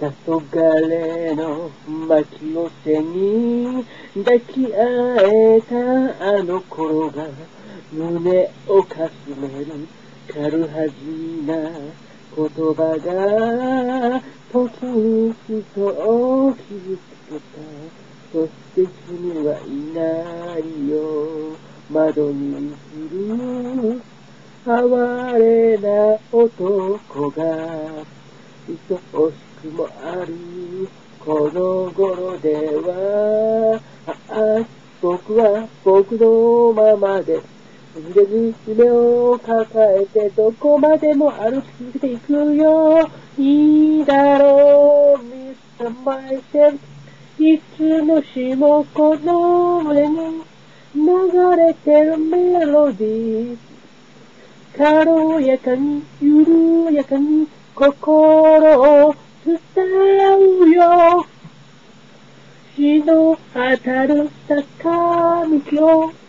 黄昏の巻を背に抱き合えたあの頃が胸をかすめる軽はずみな言葉が時に人を傷つけた。そして君はいないよ。窓に映る哀れな男が愛おしくもあるこの頃では、僕は僕のままで揺れる夢を抱えてどこまでも歩き続けていくよ。いいだろう Mr. Myself、 いつの日もこの胸に流れてるメロディー、軽やかに緩やかに心を伝うよ。日の当たる坂道を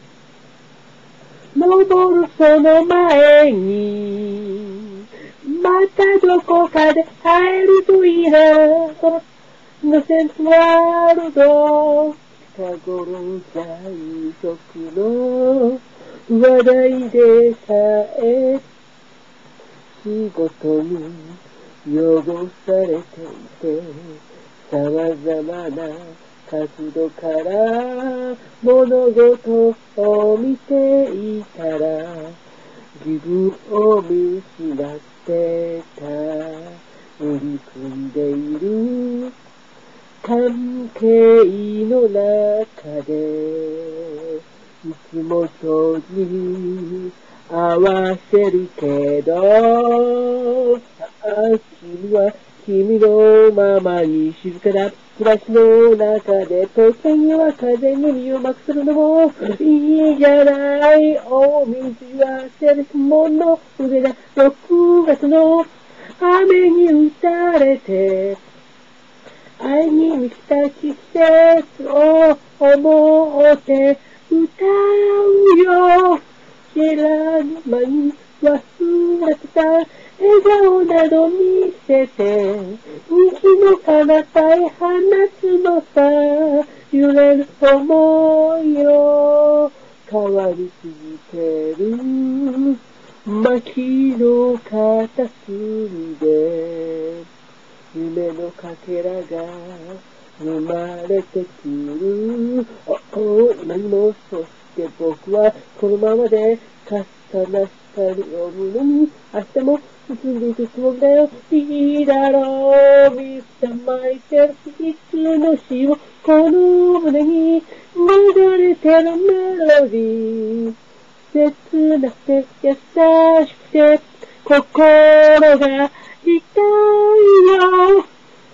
登るその前に、またどこかで会えるといいな。そのイノセントワールド、近頃在職の話題でさえ仕事に汚されていて、様々な角度から物事を見ていたら自分を見失ってた。売り組んでいる関係の中でいつも上手に合わせるけど、君は君のままに静かな暮らしの中で時には風に身を任せるのもいいじゃない。お水はせるもの上だ。6月の雨に打たれて愛に満ちた季節を思って歌うよ。知らぬ間に忘れてた笑顔など見せて虹の彼方へ放つのさ。揺れる想いよ変わり続ける薪の片隅で夢のかけらが生まれてくる。今にもそして僕はこのままでかすかな光を胸に明日も進んでいくつもりだよ。いいだろう Mr. Myself、 いつの日もこの胸に流れてるメロディー、切なくて優しくて心が痛いよ。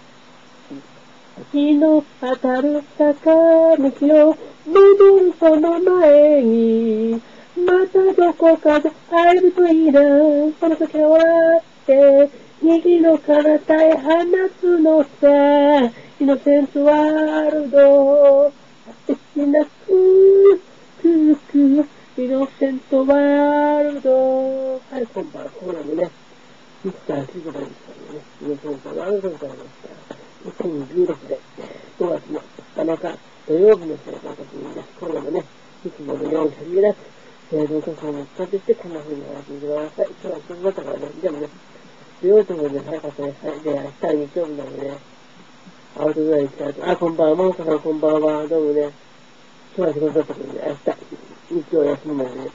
日の当たる坂道を登るその前に、またどこかで会えるといいな。その時は笑って虹の彼方へ放つのさ。イノセントワールド、果てしなく続くイノセントワールド。はい、こんばんは。これもねミスターシズバリさんのね、イノセントワールドでございました。2016年5月の7日土曜日の生徒の時にです。今夜もね、いつものように限りなく、生徒の時を使ってしてこんな風にやらせてください。今日は一つだったからね、でもね、土曜日もね、早かったね。はい、で、明日は日曜日なのでね、アウトドアに来た後、こんばんは、マンカさんこんばんは、どうもね、今日は仕事だったので、明日、日曜休みなのでね、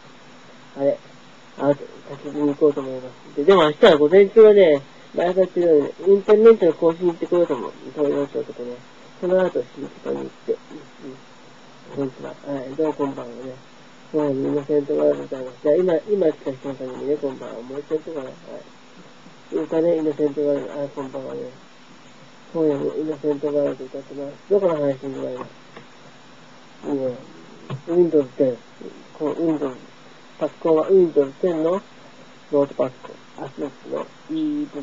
焚き火に行こうと思います。でも明日は午前中はね、前から言うようにね、インターネットの更新行ってこようと思う。東洋町とかね。その後、新宿に行って。こんにちは。はい、どうもこんばんはね。今夜にイノセントワールドでございます。じゃあ今来た人のためにね、こんばんは。もう一回言ってかな。はい。歌ね、イノセントワールド。こんばんはね。今夜もイノセントワールド歌ってます。どこの配信でございます。いいね。Windows 10。Windows、パソコンは Windows 10のノートパソコン。アスノックの ebook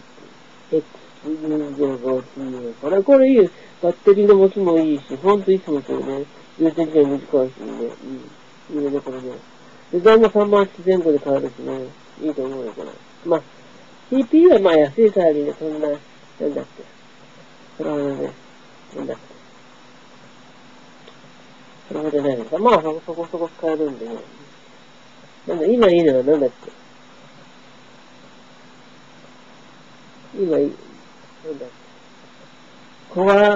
X205T。これいい。バッテリーの持ちもいいし、ほんといつもそうね。充電時間短いしね。いいね、これね。値段も3万8前後で買えるしね。いいと思うよ、これ。まあ、CPU はまあ安いからにね、そんななんだっけ。それほどね、なんだっけ。それほどないですか。まあ、そこそこ使えるんでね。なんだ、今いいのはなんだっけ。今いい、なんだっけ。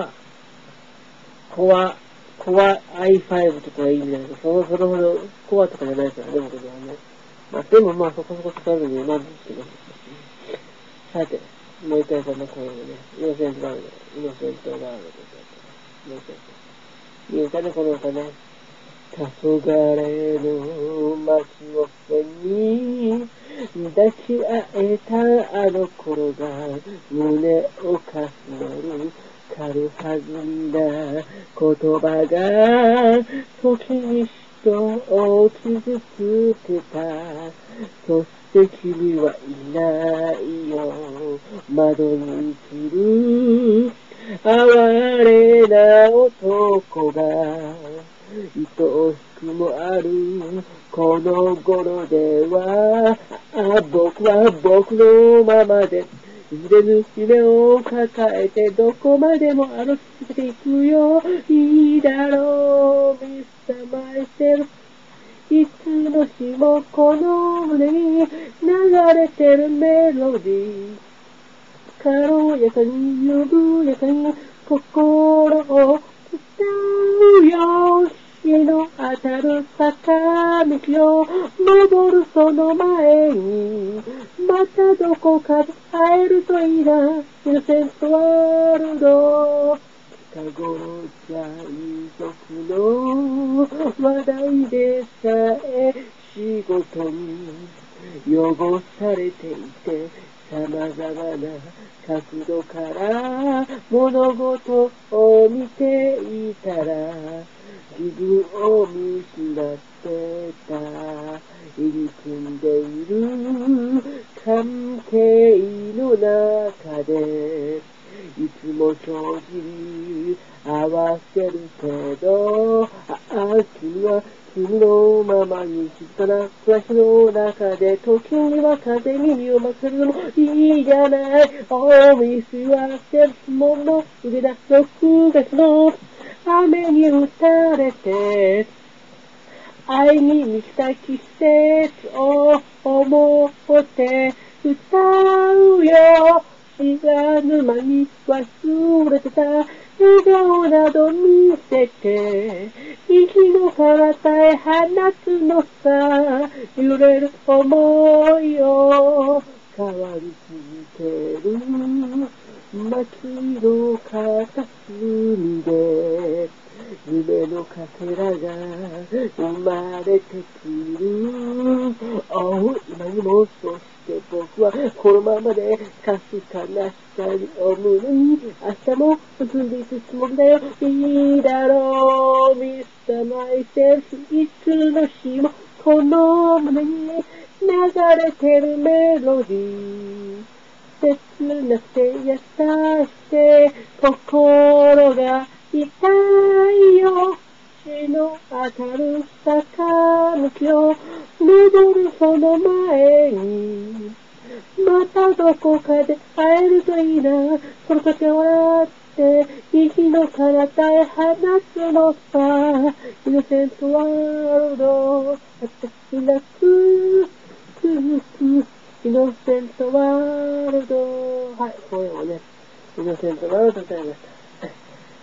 コア i5 とかいいんだけど、それほどコアとかじゃないからね、僕はね。まあ、でもまあ、そこそこ使えるんで、なんですけど。さて、もう一回この声をね、イノセントワールド、イノセントワールドとか、もう一回。いい歌ね、この歌ね。黄昏の街を背に抱き合えたあの頃が胸をかすめる軽はずんだ言葉が時に人を傷つけた。そして君はいないよ。窓に映る哀れな男が愛しくもあるこの頃では僕は僕のままで揺れる夢を抱えてどこまでも歩き続けていくよ。いいだろうミスターマイセル。いつの日もこの胸に流れてるメロディー、軽やかに緩やかに心を歌うよ。日の当たる坂道を登るその前にまたどこかで会えるといいな。イノセントワールド。近頃じゃ遺族の話題でさえ仕事に汚されていて、様々な角度から物事を見ていたら自分を見失ってた。入り組んでいる関係の中でいつも帳尻合わせるけど、君は君のままに静かな暮らしの中で時には風に身を任せるのもいいじゃない。見せ忘れるもの腕だ6月の雨に打たれて愛に満ちた季節を思って歌うよ。知らぬ間に忘れてた笑顔など見せて息の体へ放つのさ。揺れる想いを変わり続ける街の片隅で夢のかけらが生まれてくる。今にもそして僕はこのままでかすかな光を胸に明日も進んでいくつもりだよ。いいだろうミスターマイセルフ。いつの日もこの胸に流れてるメロディー、切なくて優しくて心が痛いよ。日の当たる坂道を登るその前にまたどこかで会えるといいな。その時笑って息の体へ放つのさ。イノセントワールド。私泣くイノセントワールド。はい、これをね、イノセントワールドとなりました。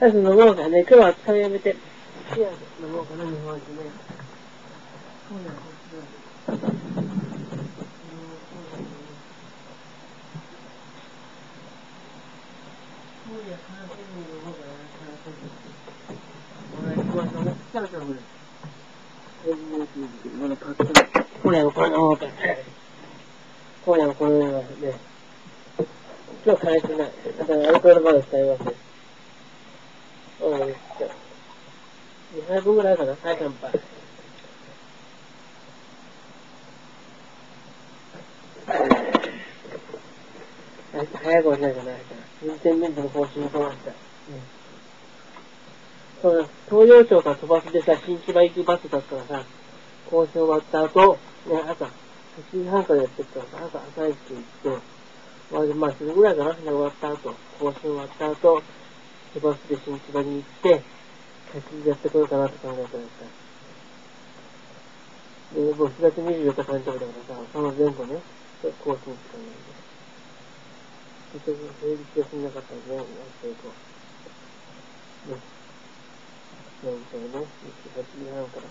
はい、飲もうかね。今日は使いやめて。シアで飲もうかな、日本酒ね。そうだ、こっちだ。今夜もこれ飲もうか。今夜もこれ飲みますね。今日辛くない。だからアルコールまで使いますね。2杯分ぐらいかな。はい、乾杯。早く押しないとないから。運転免許の更新をしました。そうだ、東洋町から飛ばしでさ、新千葉行きバスだったらさ、交渉終わった後、ね、朝、8時半からやってったらさ、朝一行って、 まあ、それぐらいかな。終わった後、更新終わった後、バスで新千葉に行って、やってこようかなと考えてました。で、もう4月24日誕生日だからさ、その前後ね、更新しかないで。平日休みなかったんでね、やっていこう。ね。4歳ね、8時半から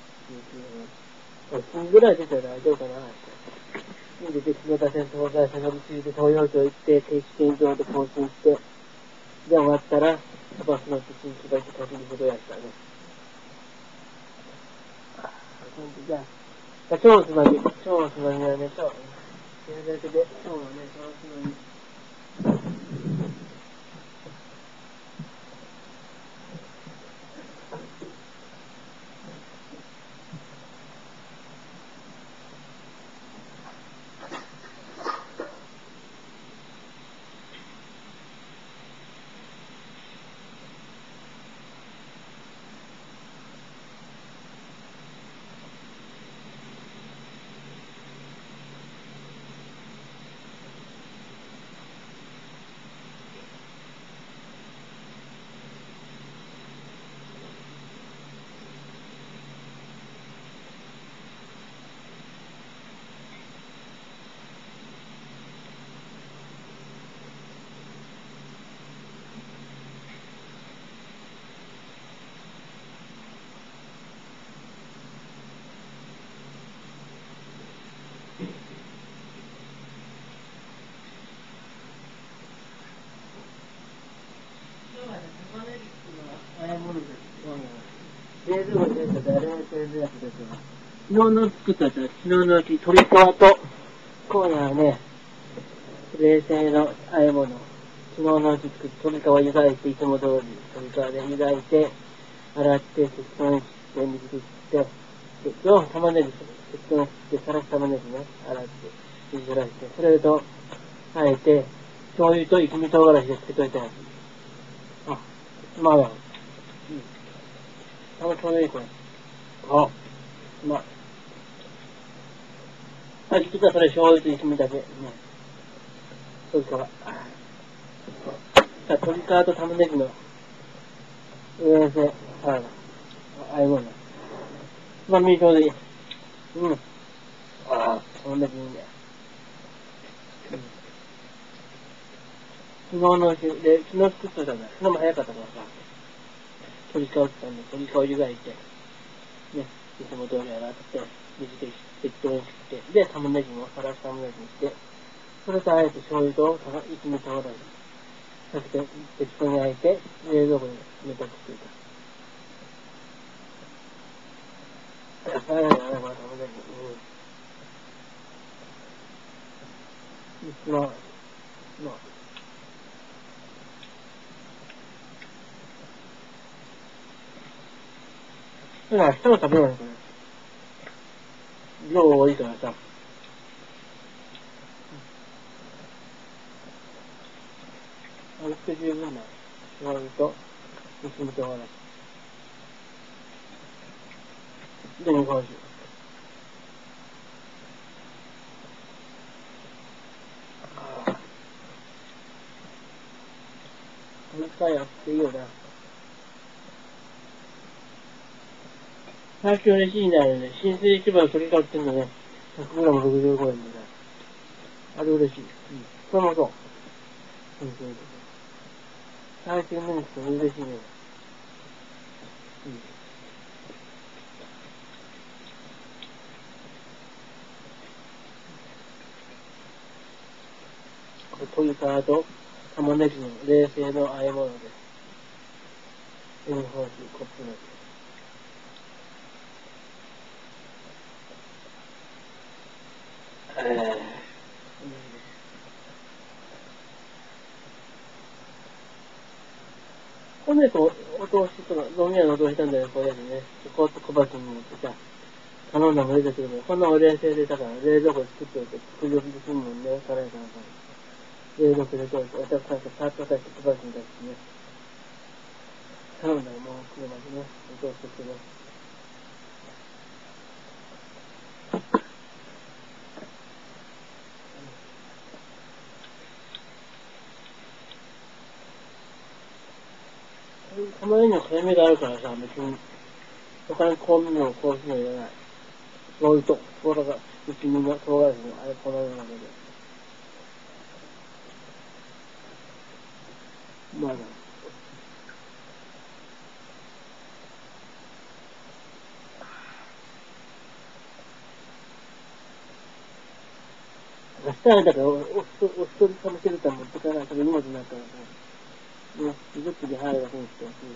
19時半。7時ぐらい出たら大丈夫かな、明日。で、下田線、東西線乗り継いで、東洋町行って、定期券場で更新して、で、終わったら、バス乗って新千葉行って稼ぎほどやったね。じゃあ、今日のつまみはね、今日のだけで、今日のね、今日のつまみ。冷蔵庫に入れたらあれが冷蔵やつですが、昨日の作ったやつは、昨日のうち鶏皮と、今夜はね、冷製の和え物。昨日のうち作って鶏皮湯がいて、いつも通り鶏皮で湯がいて、洗って、適当に切って、水切って、今日玉ねぎ適当に切って、さらし玉ねぎね、洗って、水ぐらいして、それと、あえて、醤油と一味唐辛子でつけといたやつ。あ、まあだ。ちょうどいいこれ。あ、まあ。実はそれ醤油と一味だけ。ね。それから、鶏皮と玉ねぎの上で、ああいうもの。まあ、ちょうどいい。うん。玉ねぎいいね。昨日のうちで、昨日作っといたんだ。昨日も早かったからさ、鶏皮を切ったんで、鶏皮を湯がいて、ね、いつも通り洗って、水で適当に切って、で、玉ねぎもさらし玉ねぎにして、それとあえて醤油と一味唐辛子かけて、適当に焼いて、冷蔵庫に冷たくしていた。野菜がね、玉ねぎ。まあ、だから明日も食べようね、これ。量多いからさ。あれって十分な。醤油と、一味唐辛子。で、日本酒。この際あっていいよな。最近嬉しいんだよね。新生市場で取り買ってんのね。100g65 円でね。あれ嬉しい。うん。これもそう。最近目にしても嬉しいね。これ鶏皮と玉ねぎの冷製の和え物です。日本酒、コップの。これね、お通しとか、飲み屋のお通ししたんだよ、これでね。こうやって小鉢に持ってさ、頼んだも出てくるの。こんなお冷製で、だから冷蔵庫で作っておいて、作り置きできるもんね、辛いからさ。冷蔵庫でといて、お客さんとパッと出して小鉢に出してね。頼んだらもう車でね、お通ししてね。 玉ねぎの辛みがあるからさ、別に、他に香味の香辛料いらない。醤油と、唐辛子、一味の唐辛子のあれ、粉のだけで。まあな。明日はだから、お一人食べてるから持ってかないと荷物になったらさ、ね、ずっとで入るだけにしてほしい。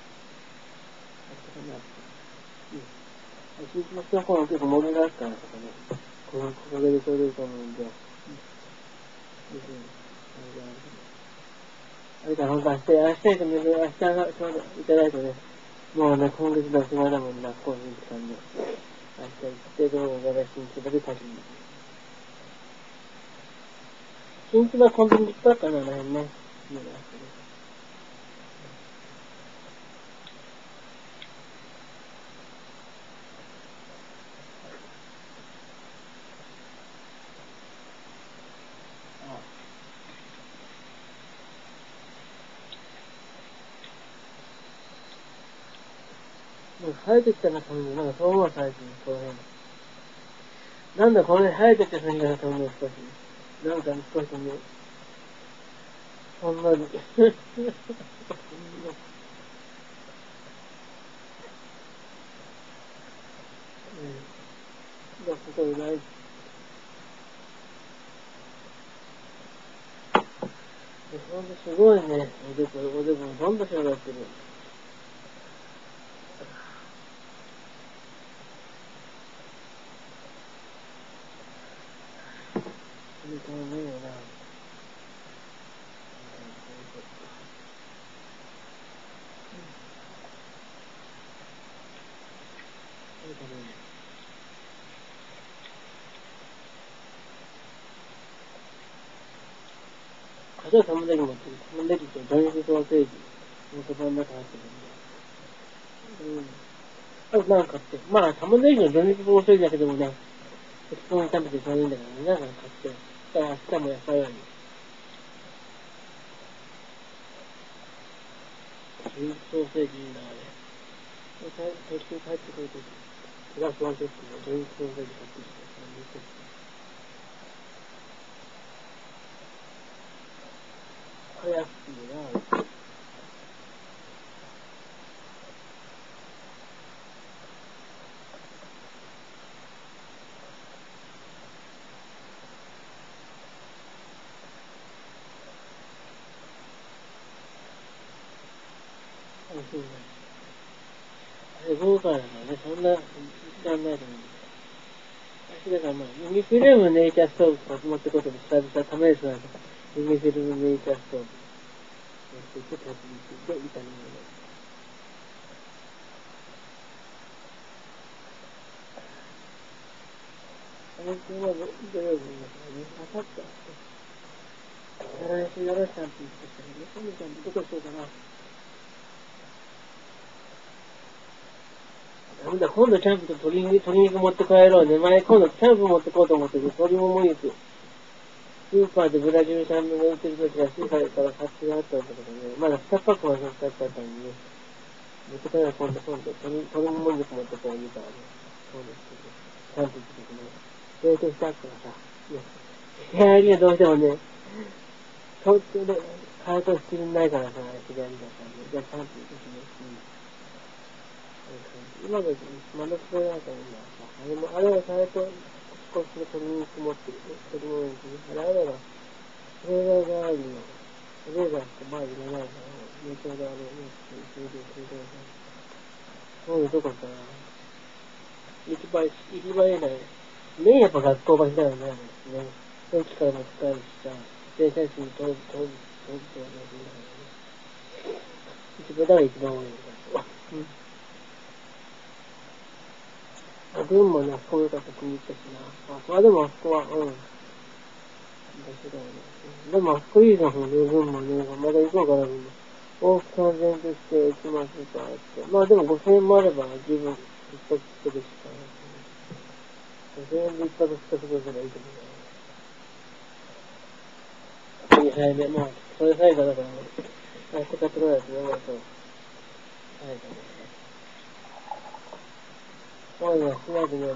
一日の人の方は結構物があったらとかね、このおかげでちょうどいいと思うんで、あれから本当明日行くんで、明日がちょうどいただいてね、もうね、今月のおしまいだもんな、こういう時間で。明日行って、どうも新日まで立ちに。新日はコンビニいっぱいあったな、あの辺ね。もう生えてきたな、感じ。なんかそう思う最近、この辺。なんだ、この辺生えてきた感じがと思う、少し。なんか少しね、ほんのり。ここにない。ほんとすごいね、おでこもどんどん広がってる。このねえな。例えば玉ねぎ持ってる。玉ねぎとドニックソーセージ。もうそこの中入ってるんで。あとなんかって、まあ玉ねぎのドニックソーセージだけでもね、適当に食べてちょうどいいんだからね、なんか買って。だから明日も野菜ある。ドニックソーセージいいな、あれ。途中帰ってくるとき、プラスワンセットのドニックソーセージ買ってきて、あれ安くてな、そうね。あれ豪華だからね、そんな、やんないと思う。私だからまあ、ユニフィルムネイチャーストーブとか持ってことで久々試すなんか、ユニフィルムネイチャーストーブ。持ってきて、立ちについて、炒め物。あれって今土曜日だからね、あさって、来週よろしくキャンプ行ってきたらね、今度キャンプどこしようかな。なんだ、今度キャンプと鶏肉持って帰ろうね。前今度キャンプ持ってこうと思ってて、鶏もも肉。スーパーでブラジル産のが売ってる時はスーパーから買ってあったんだけどね、まだ2パックまで買ってあったんでね、持って帰ら今度、鶏もも肉持って帰るからね。そうですけど、キャンプ行く時ね、冷凍してあったからさ、ね、部屋にはどうしてもね、東京で買うと必要ないからさ、左だからね、じゃあキャンプ行く時ね、今のまだそれなんか今、あれはされと、少し鶏肉持ってる、鶏も肉に、あれは、それがあるの。それがまあいらないから、ネットでそれで、そういうとこかな。行き場へない。ね、やっぱ学校場所だよね。駅からも使えるしさ、電車賃通るとね、一番だから一番多いんだよ。群馬ね、あそこ良かった気に入ったしな。でもあそこは、場所だよね。でもあそこいいじゃん、群馬ね。まだ行こうかな、みんな。往復3000として行きますとかって。まあでも5000円もあれば十分一泊してるしかない。5000円で一泊してくれたらいいけどね。早め、まあ、それ最後だから、明日買ってこないとね、まあそう。 そういうのしないとね、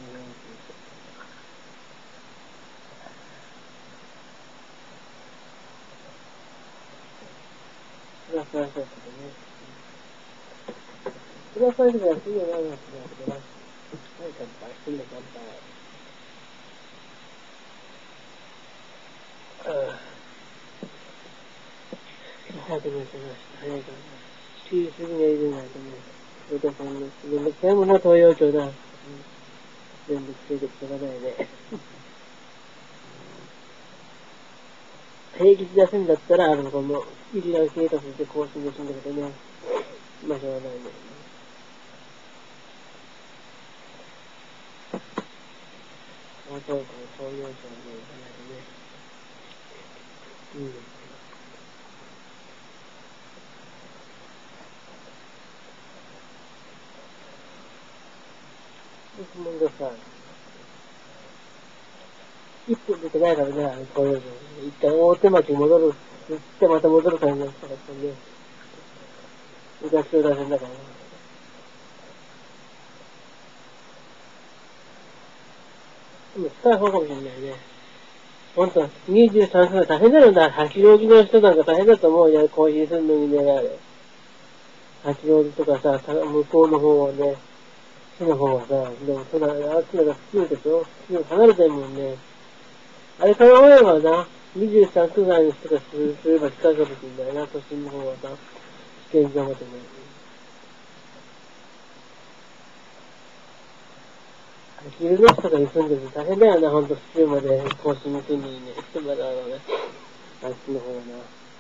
それはそうですけどね。それはそういう時はすぐないなってなってな。はい、乾杯。すぐ乾杯。早く寝てました。早いからね。9時過ぎにはいるんだけどね。それとそんな、めんどくさいもんな、東洋町だ。めんどくせえでしょうがないね。平日休みだったら、この、一覧生活で更新できるんだけどね。まあ、しょうがないね。東洋町の行かないとね。うん。質問がさ、1分出てないからね、東洋町。一回大手町に戻る、行ってまた戻る感じになったからね。昔を出せんだからね。でも使う方かもしれないね。ほんと、23歳大変だよな。八王子の人なんか大変だと思うよ。コーヒーするのにね、あれ。八王子とかさ、向こうの方はね、市の方はさ、でもそんな、あっちらが普通でしょ。普通離れてるもんね。あれから思えばな、23区外の人がすれば近いかもしれないな、都心の方はさ、試験場までね。昼の人が住んでると大変だよな、ほんと、府中まで更新の国にね、まだね、あっちの方はな。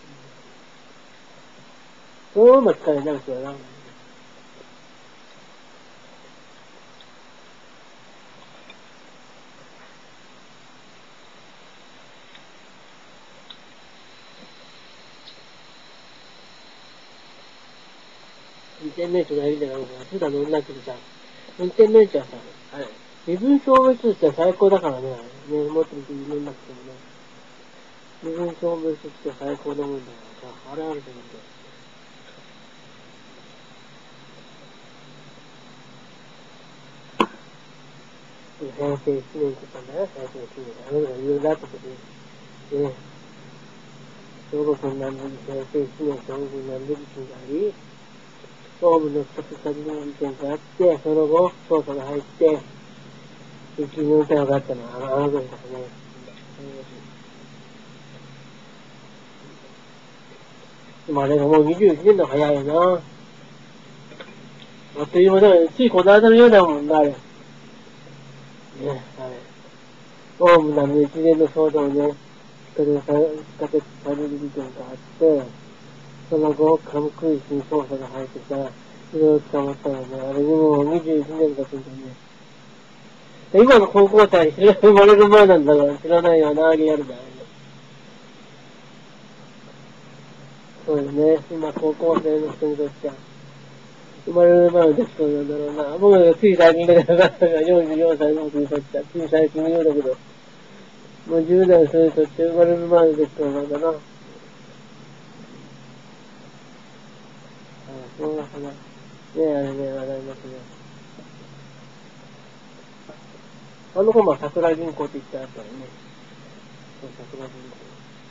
そのまま使えないですよな。運転免許がいるじゃないか。普段乗んなくてさ、運転免許はさ、あれ、身分証明書としては最高だからね、持ってると乗んなくてもね。身分証明書としては最高なもんだからさ、あれあると思うんだよ。平成1年とかね、平成1年。あれがいろいろあった時に、ね、小学校になる時、平成1年小学校になる時があり、総務の一つ先の事件があって、その後、捜査が入って、一時の疑いがあったのは、あの時からね。でもあれがもう21年の早いよな。あっという間だよね。ついこの間のようだもんな、あれ。ね、あれ。オウムなの一連の騒動ね、地下鉄される事件があって、その後、カムクイスに捜査が入ってさ、いろいろ捕まったのね。あれにもう21年経つんだよね。今の高校生、生まれる前なんだから知らないよな、リアルだよね。そうよね。今高校生の人にとっては。生まれる前の出来事なんだろうな。僕がつい最近だから44歳の僕にとっては、つい最近のようだけど、もう10代の人にとって生まれる前の出来事なんだな。そうだかな。ねえ、あれね、話題になってね。あの子も桜銀行って言ってあったよね。そう、桜銀行。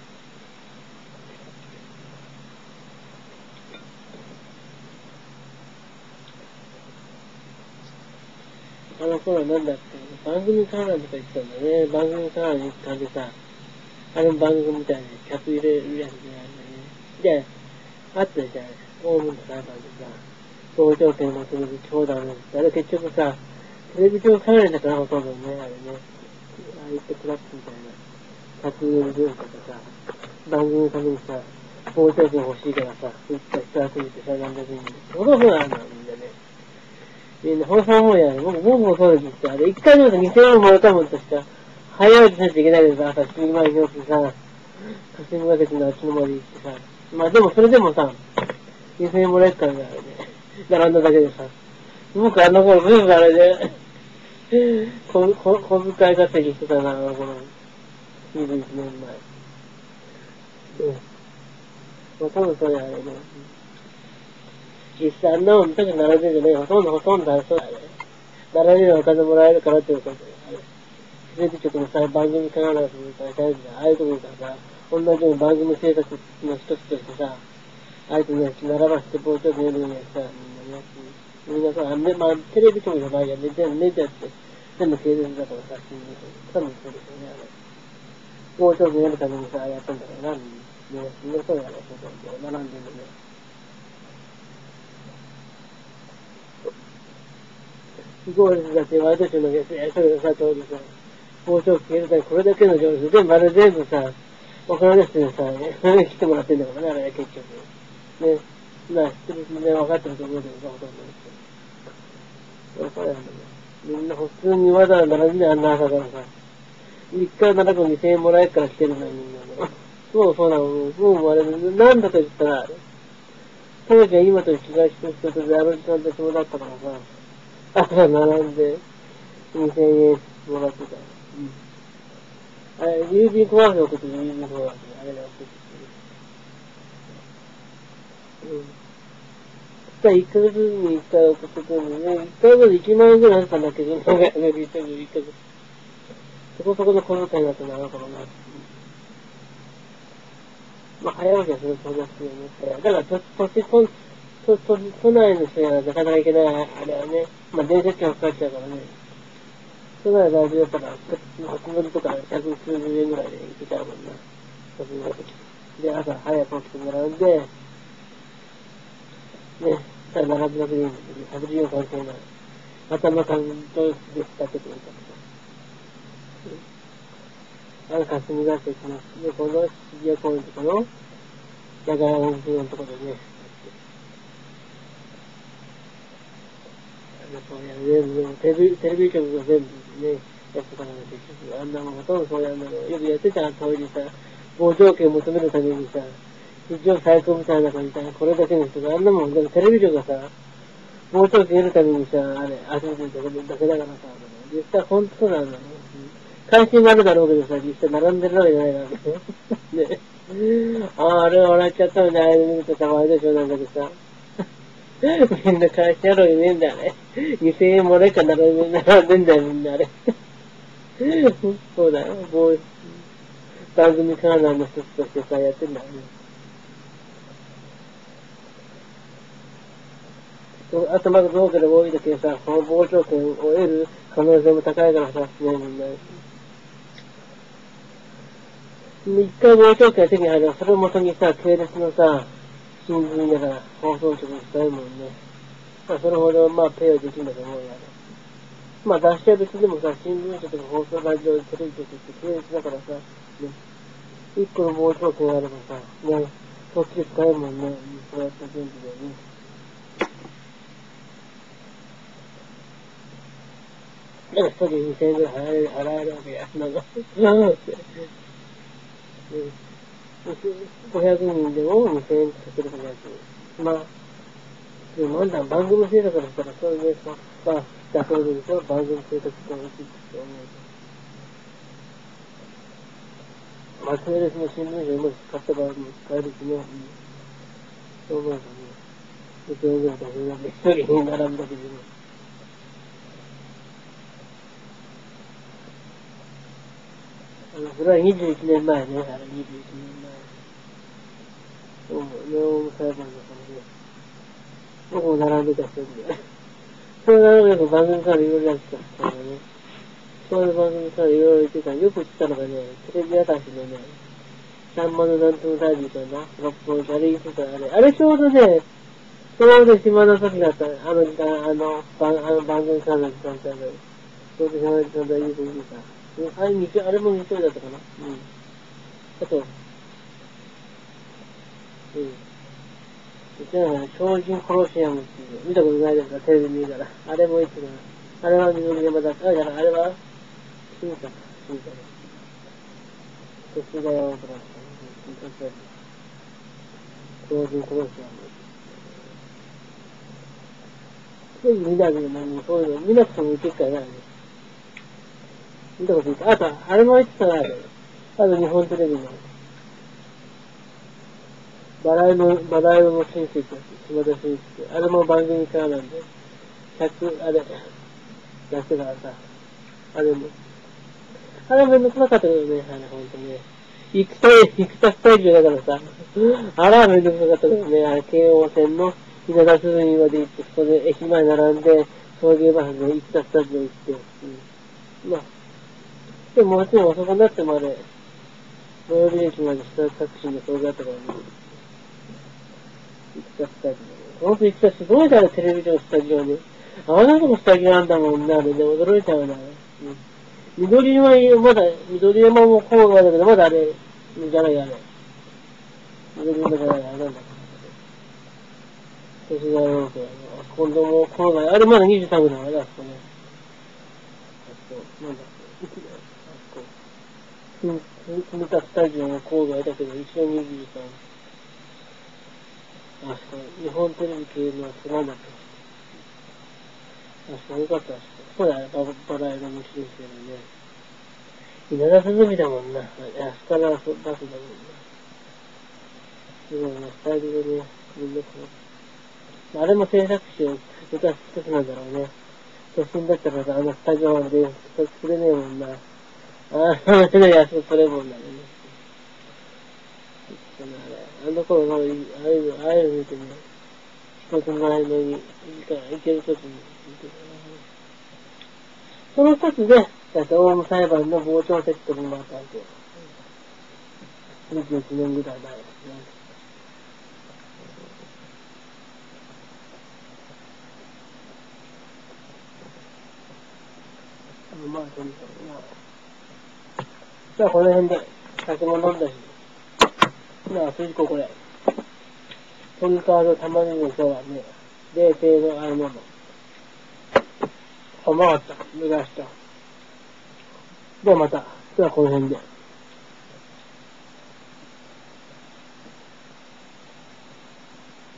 あの頃なんだっけ、番組観覧とか言ってたんだね。番組観覧に行ったんでさ、あれも番組みたいに客入れるやつじゃないんだね。で、あったじゃん。オウムの裁判でさ、搭乗券を求める長蛇のあれ結局さ、テレビ局関連だからほとんどね、あれね。ああいったクラップみたいな、客入れる文化とかさ、番組のためにさ、搭乗券欲しいからさ、そういった人集めてさ、なんだけど、その分あるの、みんなね。みんな、ほんと思うやん。僕もそうですって、あれ、一回でも2000円もらったもんとしか、早いとしなきゃいけないけどさ、朝7時前に起きてさ、霞ヶ関のあっちのまで行ってさ、まあでもそれでもさ、2000円もらえるからね、あれね。並んだだけでさ。僕あの頃ずいぶんあれで、小遣い稼ぎしてたな、あの頃。21年前。うん。まあ多分それあれね。 実際あんなもん見たく並んでるんじゃねえよ。ほとんどあれそうだね。並べればお金もらえるからっていうことで、テレビ局のさ、番組かなんかするから、ああいうところからさ、同じように番組制作の一つとしてさ、ああいうところに並ばせて傍聴券やるようにさ、みんなさ、まあ、テレビ局じゃないや、メディアって、全部系列だからさ、多分そうですよね、傍聴券やるためにさ、やったんだからな、みんなそうやろ、そう並んでるのね。すごいだって、ワイドショーのやつや、それがさ、当時さ、傍聴券やるためにこれだけの情報、全部さ、お金の人にさ、来てもらってんだからね、あれ、結局。ね。知ってるね、分かってると思うけどさ、ほとんど。そうやんだね。みんな普通にわざわざ並んであんな朝からさ、一回7個2000円もらえるから来てるのにみんなね。そうなの。もうあれ、なんだと言ったら、当時は今と違う人とであの時間と一緒だったからさ、朝並んで2000円もらってた。あれ、郵便コマーシャル送ってる郵便コマーシャル、あれだって言って。1ヶ月に1回送ってくるのね。1回まで1万円ぐらいあったんだけど、1ヶ月。そこそこの小遣いだったな、のかな。まあ、早起きはすると思いますよね。だから、都内の人はなかなか行けない、あれはね。まあ、電車券かかっちゃうからね。都内大丈夫だったら、初乗りとか190円ぐらいで行けちゃうもんな。で、朝早く起きてもらうんで、ね、ただ並ぶだけでいいんだけど、110円関係ない。頭感とでしたけど、霞ヶ関の、で、この渋谷公園とかの、長屋温泉のところでね、そうや全部、テレビ局が全部ね、やってたから結局、あんなもんほとんどそうやんなの。よくやってた当時さ、傍聴券求めるためにさ、史上最高みたいな感じで、これだけの人があんなもん、でもテレビ局がさ、傍聴券得るためにさ、あれ、集めてるだけだからさ、実際本当なんだね。関心があるだろうけどさ、実際並んでるわけじゃないからね。ね。あれ笑っちゃったのに、あれ見るとたまにでしょ、なんだけどさ。みんな会社やろうにねえんだ、あれ。2000円もらえっから並んでんだよ、みんなあれ。そうだよ、番組カーナーの一つとしてさ、やってんだよね。あとまず多ければ多いだけさ、その傍聴券を得る可能性も高いからさ、ね、みんな。一回傍聴券が手に入れば、それを元にさ、系列のさ、新聞だから、放送局にしたいもんね。まあ、それほど、まあ、ペイはできるんだと思うよ。まあ、雑誌は別でもさ、新聞社とか放送ラジオ、テレビ局って系列だからさ、ね、一個の傍聴券があればさ、ね、そっちで使えるもんね。そうやって全部でね。なんか一人2000円ぐらい払えるわけや。なんか、500人でも2000円かけるかなって。まあ、でもなんだ、番組制作だったら、それでさ、まあ、妥当でしょ、番組制作って欲しいって思うと。まあ、系列の新聞社も買った場合も使えるしね。そう思うとね、2000円ぐらいかけるわけ、一人に並ぶだけでね。それは21年前ね、あれ21年前。そう、日本裁判だからね。僕も並んでた人で。それがなんか番組からいろいろやってたからね。そういう番組からいろいろ言ってた。よく言ってたのがね、テレビ朝日のね、さんまのなんとも大臣かな、六本木、あれ言ってた、あれちょうどね、ちょうど島の時だった、あの時間、番組からの時間帯で、ちょうど島の時間帯言うてた。あれも日曜だったかな。あと、超人コロシアムっていう、見たことないですか、テレビ見たら。あれもいつかな。あれは緑山だった。あれは、新かな。年だよ、とか、超人コロシアム。そういうの見なくても、そういうの見なくても受けっからないね。見たことない。あと、あれも言ってたな、あと日本テレビの。 バラ色の親戚だし、島田紳介。あれも番組からなんで、あれ、やってからさ、あれめんどくさかったけどね、あれほんとね。生田スタジオだからさ、あれはめんどくさかったけどね、あれ、京王線の稲田鈴見まで行って、そこで駅前並んで、送迎バスで生田スタジオ行って、まあ、でももちろん遅くなってまで、最寄り駅までタクシーで送迎だったからね、生田スタジオ。ほんと生田すごいだろ、テレビジョンスタジオね。あんなとこスタジオなんだもんな、あれで驚いちゃうな。緑山も郊外だけど、まだあれ、じゃないあれ。緑山じゃないあれなんだ。都市大王家今度も郊外、あれまだ23ぐらいだから、あそこね。なんだっけ。住田スタジオの郊外だけど、一応23。あそこ、日本テレビ系のなんだっけ。あそこよかったあそこ。そうだよ、バラ色の新生だね。稲田鈴見だもんな。あそこからバスだもんな。すごいな、スタイルでね、みんなあれも制作費を歌す一つなんだろうね。都心だったらさ、スタジオまで作れねえもんな。あれ安く取れもんだね。あの頃のああいうの見てね、一つ前のに、いけるときに、その二つで、オウム裁判の傍聴説得にもあったわけよ。21年ぐらい前ですね。まあ、とにかくじゃあ、この辺で、酒も飲んだし。まあ、筋子これ。鶏皮と玉ねぎの今日はね、冷製のあるもの。うまかった。目指した。ではまた。ではこの辺で。